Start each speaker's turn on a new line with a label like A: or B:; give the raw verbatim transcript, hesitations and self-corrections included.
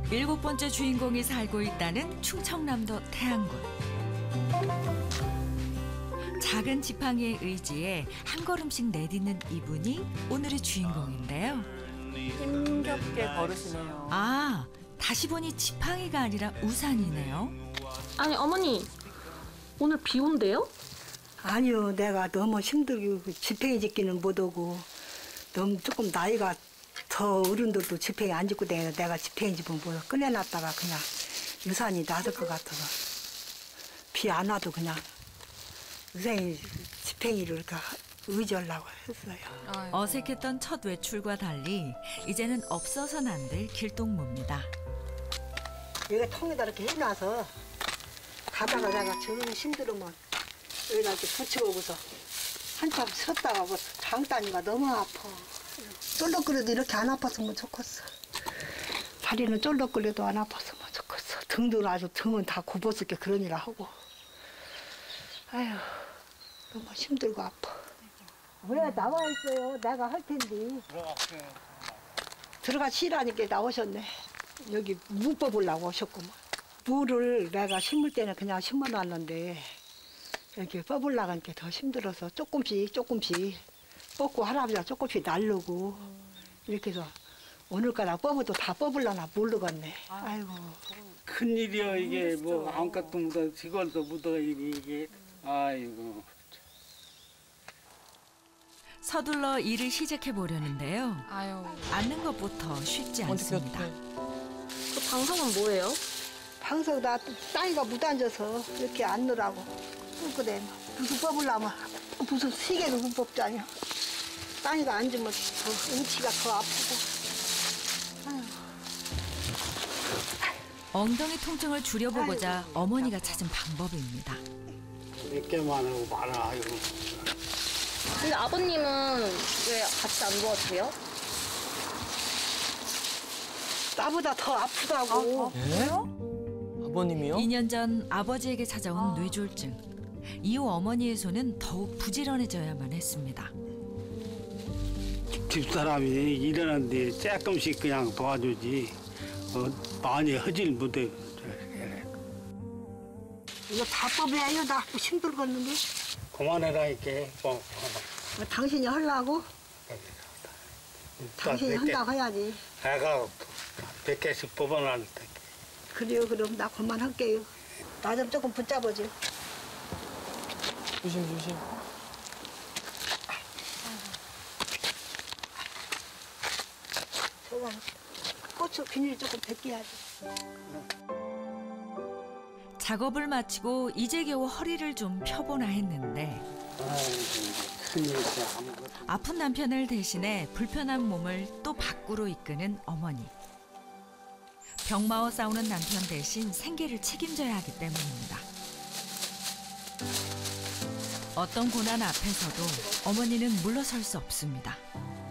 A: 일곱 번째 주인공이 살고 있다는 충청남도 태안군. 작은 지팡이의 의지에 한 걸음씩 내딛는 이분이 오늘의 주인공인데요.
B: 힘겹게 걸으시네요.
A: 아, 다시 보니 지팡이가 아니라 우산이네요.
C: 아니 어머니, 오늘 비 온대요?
D: 아니요, 내가 너무 힘들고 지팡이 짚기는 못하고 너무 조금 나이가 더 어른들도 지팡이 안 짚고 다니는 내가 지팡이 짚으면 뭐 꺼내놨다가 그냥 유산이 나을 것 같아서 비 안 와도 그냥 유산이 지팡이를 이렇게 의지하려고 했어요.
B: 아이고.
A: 어색했던 첫 외출과 달리 이제는 없어서는 안 될 길동무입니다.
D: 여기 통에다 이렇게 해놔서 가다가 내가 정 힘들으면 여기다 이렇게 붙이고 오고서 한참 쉬었다가 뭐 장단이가 너무 아파. 쫄럭거려도 이렇게 안 아팠으면 좋겠어. 다리는 쫄럭거려도 안 아팠으면 좋겠어. 등도 아주 등은 다 굽었을 게 그런 일 하고. 아휴, 너무 힘들고 아파. 왜 나와 있어요? 내가 할 텐데. 들어가 쉬라니까 나오셨네. 여기 무 뽑으려고 오셨구만. 무를 내가 심을 때는 그냥 심어놨는데 이렇게 뽑으려고 하니까 더 힘들어서 조금씩 조금씩 뽑고 할아버지가 조금씩 날르고 이렇게 해서 오늘까지 뽑아도 다 뽑으려나 모르겠네. 아이고.
E: 큰일이야 이게 뭐 아무것도 묻어 시골도 묻어 이게 이게 아이고.
A: 서둘러 일을 시작해 보려는데요.
B: 아유.
A: 앉는 것부터 쉽지 않습니다.
C: 그 방송은 뭐예요?
D: 방석 나 땅이가 묻어앉아서 이렇게 앉느라고 끄끄대. 무슨 뽑으려면 무슨 시계도 못 뽑자냐. 땅이가 앉으면 더 음치가 더 아프고.
A: 엉덩이 통증을 줄여보고자 어머니가 찾은 방법입니다.
E: 몇 개만 하고 말아 아이고.
C: 근데 아버님은 왜 같이 안 도와주세요?
D: 나보다 더 아프다고.
B: 아버님이요?
A: 이 년 전 아버지에게 찾아온 뇌졸중. 이후 어머니의 손은 더욱 부지런해져야만 했습니다.
E: 집사람이 일어났는데 조금씩 그냥 도와주지 어, 많이 하질 못해.
D: 이거 다 뽑아야 나 힘들겠는데.
E: 그만해라니까. 뭐,
D: 당신이 하려고? 당신이
E: 몇 개,
D: 한다고 해야지.
E: 내가 몇 개씩 뽑아놨는데.
D: 그래요, 그럼 나 그만할게요. 나 좀 조금 붙잡아줘.
B: 조심 조심.
D: 저거 고추 비닐 조금 벗겨야지.
A: 작업을 마치고 이제 겨우 허리를 좀 펴보나 했는데
E: 아이고 큰일이야 아무것도.
A: 아픈 남편을 대신해 불편한 몸을 또 밖으로 이끄는 어머니. 병마와 싸우는 남편 대신 생계를 책임져야 하기 때문입니다. 어떤 고난 앞에서도 어머니는 물러설 수 없습니다.